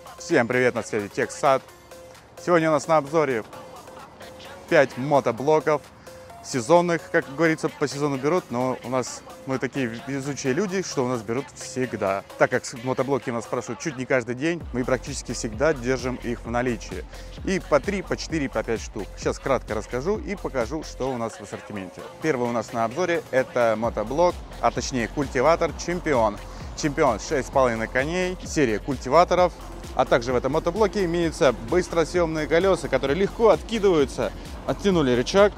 Всем привет, на связи Техсад. Сегодня у нас на обзоре 5 мотоблоков сезонных, как говорится, по сезону берут, но мы такие везучие люди, что у нас берут всегда. Так как мотоблоки у нас спрашивают чуть не каждый день, мы практически всегда держим их в наличии. И по 3, по 4, по 5 штук. Сейчас кратко расскажу и покажу, что у нас в ассортименте. Первый у нас на обзоре это мотоблок, а точнее культиватор Чемпион. Чемпион 6,5 коней, серия культиваторов. А также в этом мотоблоке имеются быстросъемные колеса, которые легко откидываются. Оттянули рычаг,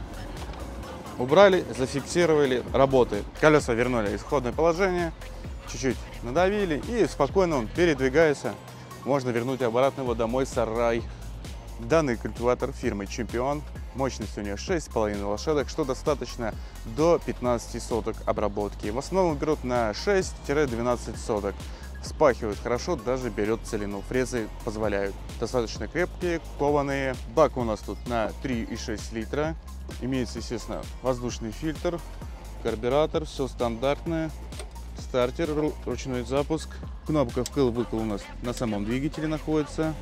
убрали, зафиксировали, работает. Колеса вернули в исходное положение, чуть-чуть надавили и спокойно он передвигается. Можно вернуть обратно его домой в сарай. Данный культиватор фирмы Чемпион. Мощность у нее 6,5 лошадок, что достаточно до 15 соток обработки. В основном берут на 6-12 соток. Вспахивают хорошо, даже берет целину. Фрезы позволяют. Достаточно крепкие, кованые. Бак у нас тут на 3,6 литра. Имеется, естественно, воздушный фильтр, карбюратор, все стандартное. Стартер, ручной запуск. Кнопка вкл-выкл у нас на самом двигателе находится.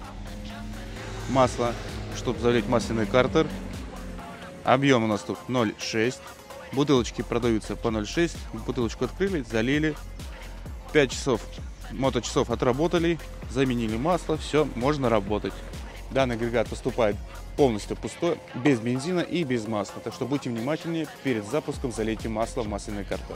Масло, чтобы залить масляный картер. Объем у нас тут 0,6. Бутылочки продаются по 0,6. Бутылочку открыли, залили. 5 часов моточасов отработали, заменили масло, все, можно работать. Данный агрегат поступает полностью пустой, без бензина и без масла. Так что будьте внимательнее, перед запуском залейте масло в масляный картер.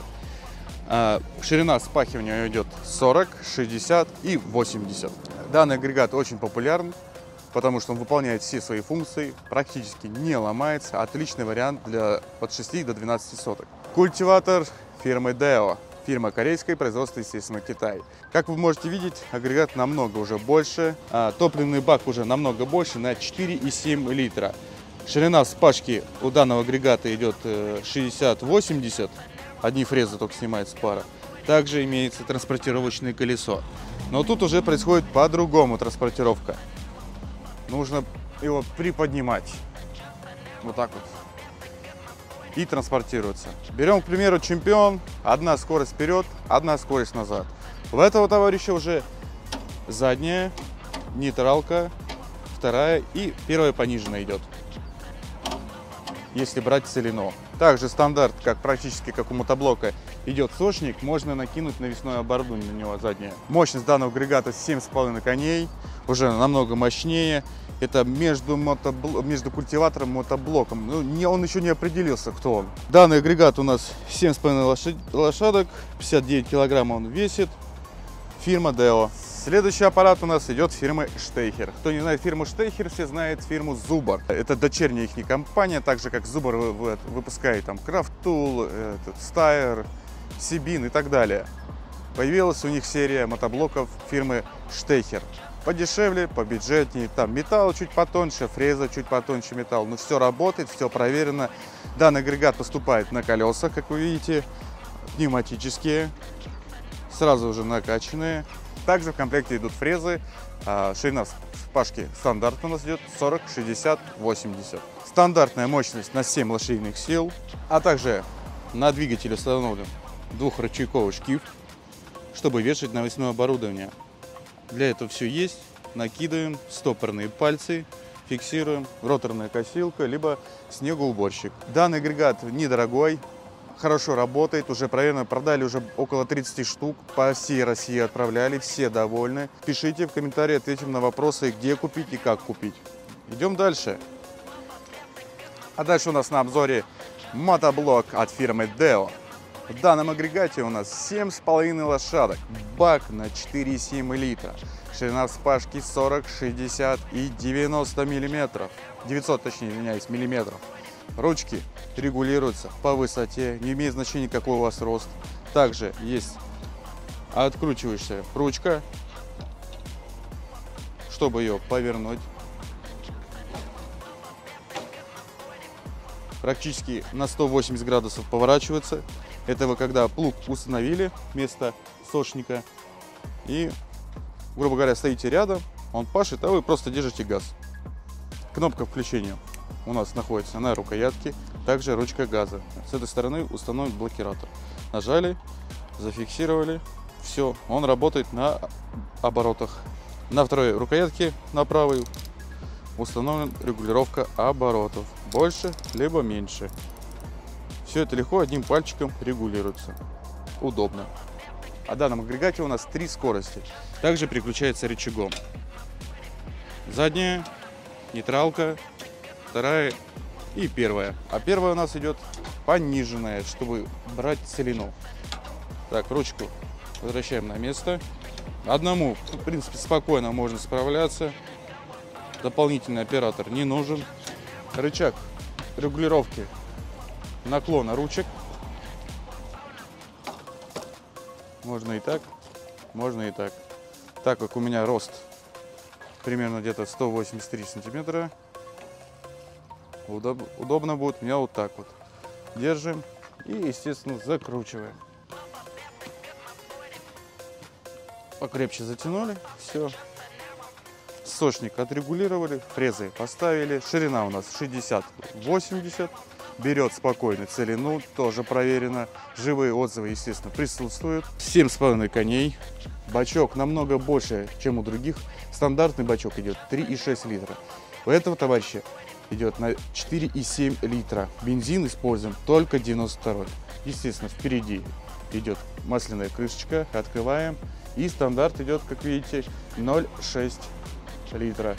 Ширина вспахивания идет 40, 60 и 80. Данный агрегат очень популярен, потому что он выполняет все свои функции, практически не ломается. Отличный вариант для от 6 до 12 соток. Культиватор фирмы Deo. Фирма корейская, производство, естественно, Китай. Как вы можете видеть, агрегат намного уже больше. Топливный бак уже намного больше, на 4,7 литра. Ширина вспашки у данного агрегата идет 60-80. Одни фрезы только снимает с пара. Также имеется транспортировочное колесо. Но тут уже происходит по-другому транспортировка. Нужно его приподнимать. Вот так вот. И транспортируется. Берем, к примеру, Чемпион. Одна скорость вперед, одна скорость назад. У этого товарища уже задняя, нейтралка, вторая и первая пониженная идет. Если брать целину. Также стандарт, практически как у мотоблока, идет сошник. Можно накинуть навесное оборудование на него заднее. Мощность данного агрегата 7,5 коней. Уже намного мощнее. Это между культиватором и мотоблоком. Он еще не определился, кто он. Данный агрегат у нас 7,5 лошадок, 59 килограмм он весит. Фирма Deo. Следующий аппарат у нас идет фирмы Штейхер. Кто не знает фирму Штейхер, все знают фирму Зубар. Это дочерняя их компания, так же как Зубар выпускает там Крафтул, Стайер, Сибин и так далее. Появилась у них серия мотоблоков фирмы Штейхер. Подешевле, побюджетнее, там металл чуть потоньше, фреза чуть потоньше металл. Но все работает, все проверено. Данный агрегат поступает на колесах, как вы видите, пневматические, сразу уже накачанные. Также в комплекте идут фрезы. Ширина вспашки стандарт у нас идет 40, 60, 80. Стандартная мощность на 7 лошадиных сил. А также на двигателе установлен двухрычаговый шкив, чтобы вешать навесное оборудование. Для этого все есть. Накидываем, стопорные пальцы, фиксируем, роторная косилка, либо снегоуборщик. Данный агрегат недорогой, хорошо работает, уже проверено, продали уже около 30 штук, по всей России отправляли, все довольны. Пишите в комментарии, ответим на вопросы, где купить и как купить. Идем дальше. А дальше у нас на обзоре мотоблок от фирмы Deo. В данном агрегате у нас 7,5 лошадок, бак на 4,7 литра, ширина вспашки 40, 60 и 90 миллиметров, 900 точнее, извиняюсь, миллиметров. Ручки регулируются по высоте, не имеет значения какой у вас рост. Также есть откручивающаяся ручка, чтобы ее повернуть. Практически на 180 градусов поворачивается. Это вы когда плуг установили вместо сошника и, грубо говоря, стоите рядом, он пашет, а вы просто держите газ. Кнопка включения у нас находится на рукоятке, также ручка газа. С этой стороны установлен блокиратор. Нажали, зафиксировали, все, он работает на оборотах. На второй рукоятке, на правой, установлена регулировка оборотов. Больше, либо меньше. Все это легко одним пальчиком регулируется. Удобно. На данном агрегате у нас 3 скорости. Также переключается рычагом. Задняя, нейтралка, вторая и первая. А первая у нас идет пониженная, чтобы брать целину. Так, ручку возвращаем на место. Одному, в принципе, спокойно можно справляться. Дополнительный оператор не нужен. Рычаг регулировки наклона ручек. Можно и так, можно и так. Так как у меня рост примерно где-то 183 сантиметра, удобно будет меня вот так вот. Держим и, естественно, закручиваем. Покрепче затянули, все. Сошник отрегулировали, фрезы поставили. Ширина у нас 60-80. Берет спокойно целину, тоже проверено. Живые отзывы, естественно, присутствуют. 7,5 коней. Бачок намного больше, чем у других. Стандартный бачок идет 3,6 литра. У этого товарища идет на 4,7 литра. Бензин используем только 92. Естественно, впереди идет масляная крышечка. Открываем. И стандарт идет, как видите, 0,6 литра.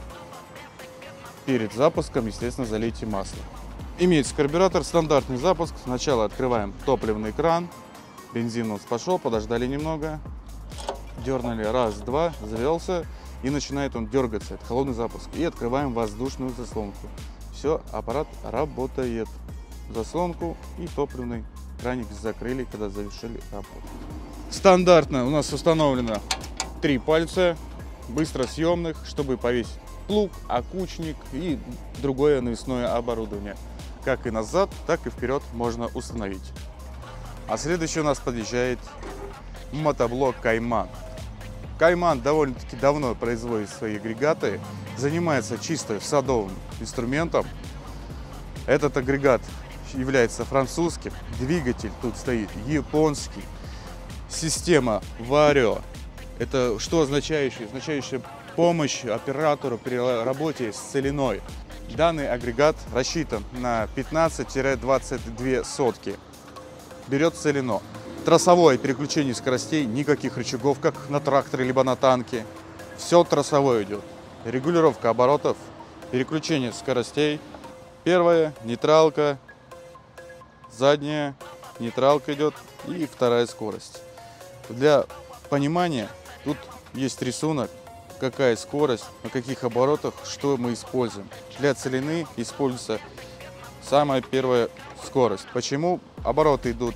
Перед запуском, естественно, залейте масло. Имеется карбюратор, стандартный запуск. Сначала открываем топливный кран. Бензин у нас пошел, подождали немного. Дернули, раз, два, завелся. И начинает он дергаться. Это холодный запуск. И открываем воздушную заслонку. Все, аппарат работает. Заслонку и топливный краник закрыли, когда завершили работу. Стандартно у нас установлено 3 пальца быстросъемных, чтобы повесить плуг, окучник и другое навесное оборудование. Как и назад, так и вперед можно установить. А следующий у нас подъезжает мотоблок Кайман. Кайман довольно-таки давно производит свои агрегаты, занимается чисто садовым инструментом. Этот агрегат является французским, двигатель тут стоит японский, система Vario. Это что означающее? Означающее помощь оператору при работе с целиной. Данный агрегат рассчитан на 15-22 сотки. Берет целино. Трассовое переключение скоростей, никаких рычагов, как на тракторе либо на танке. Все трассовое идет. Регулировка оборотов, переключение скоростей. Первая нейтралка, задняя нейтралка идет и вторая скорость. Для понимания тут есть рисунок, какая скорость, на каких оборотах, что мы используем. Для целины используется самая первая скорость. Почему? Обороты идут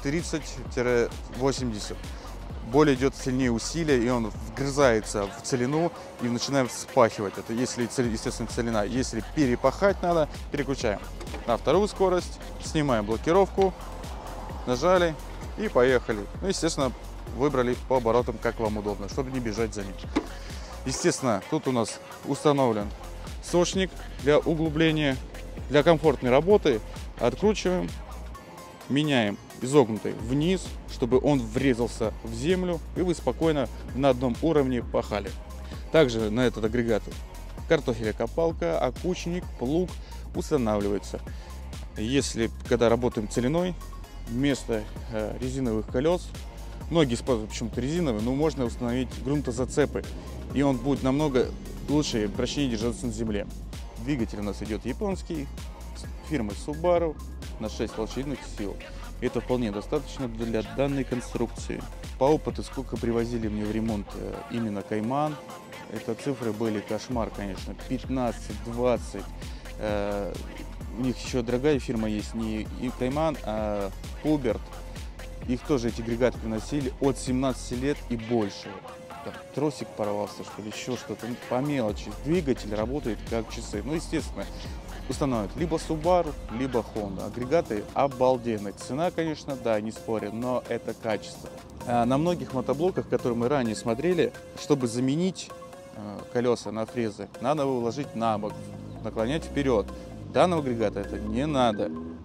30-80. Более идет сильнее усилие, и он вгрызается в целину и начинаем вспахивать. Это если, естественно, целина. Если перепахать надо, переключаем на вторую скорость, снимаем блокировку, нажали и поехали. Ну, естественно, выбрали по оборотам, как вам удобно, чтобы не бежать за ним. Естественно, тут у нас установлен сошник для углубления, для комфортной работы. Откручиваем, меняем изогнутый вниз, чтобы он врезался в землю, и вы спокойно на одном уровне пахали. Также на этот агрегат картофелокопалка, окучник, плуг устанавливается. Если, когда работаем целиной, вместо резиновых колес, многие используют почему-то резиновые, но можно установить грунтозацепы, и он будет намного лучше и прочнее держаться на земле. Двигатель у нас идет японский, фирмы Subaru на 6 лошадиных сил. Это вполне достаточно для данной конструкции. По опыту, сколько привозили мне в ремонт именно Кайман, это цифры были кошмар, конечно, 15-20. У них еще другая фирма есть, не Кайман, а Hubert. Их тоже эти агрегаты приносили от 17 лет и больше. Там, тросик порвался, что ли, еще что-то, по мелочи. Двигатель работает как часы. Ну, естественно, устанавливают либо Subaru, либо Honda. Агрегаты обалденные. Цена, конечно, да, не спорю, но это качество. На многих мотоблоках, которые мы ранее смотрели, чтобы заменить колеса на фрезы, надо его уложить на бок, наклонять вперед. Данного агрегата это не надо.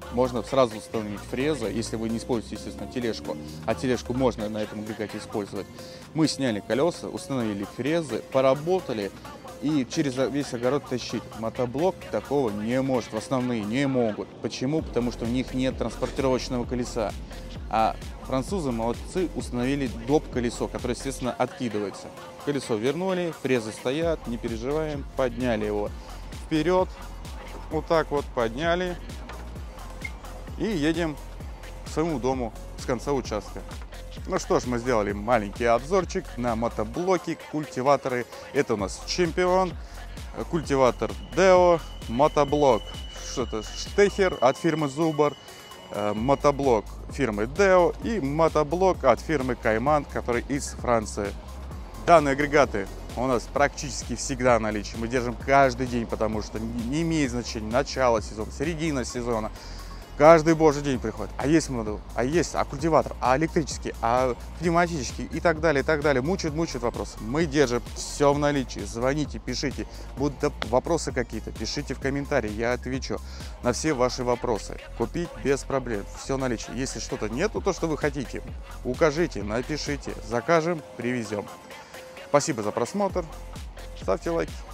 можно сразу установить фреза, если вы не используете, естественно, тележку, а тележку можно на этом агрегате использовать. Мы сняли колеса, установили фрезы, поработали и через весь огород тащить. Мотоблок такого не может, в основные не могут. Почему? Потому что у них нет транспортировочного колеса. А французы молодцы, установили доп. Колесо, которое, естественно, откидывается. Колесо вернули, фрезы стоят, не переживаем, подняли его вперед, вот так вот подняли и едем к своему дому с конца участка. Ну что ж, мы сделали маленький обзорчик на мотоблоки, культиваторы. Это у нас Чемпион, культиватор Deo, мотоблок что-то Штехер от фирмы Зубар, мотоблок фирмы Deo и мотоблок от фирмы Кайман, который из Франции. Данные агрегаты у нас практически всегда в наличии. Мы держим каждый день, потому что не имеет значения начало сезона, середина сезона. Каждый божий день приходит. А есть модуль, а культиватор, а электрический, а пневматический и так далее, и так далее. Мучают вопросы. Мы держим все в наличии. Звоните, пишите. Будут вопросы какие-то, пишите в комментарии. Я отвечу на все ваши вопросы. Купить без проблем. Все в наличии. Если что-то нету, то, что вы хотите, укажите, напишите. Закажем, привезем. Спасибо за просмотр. Ставьте лайки.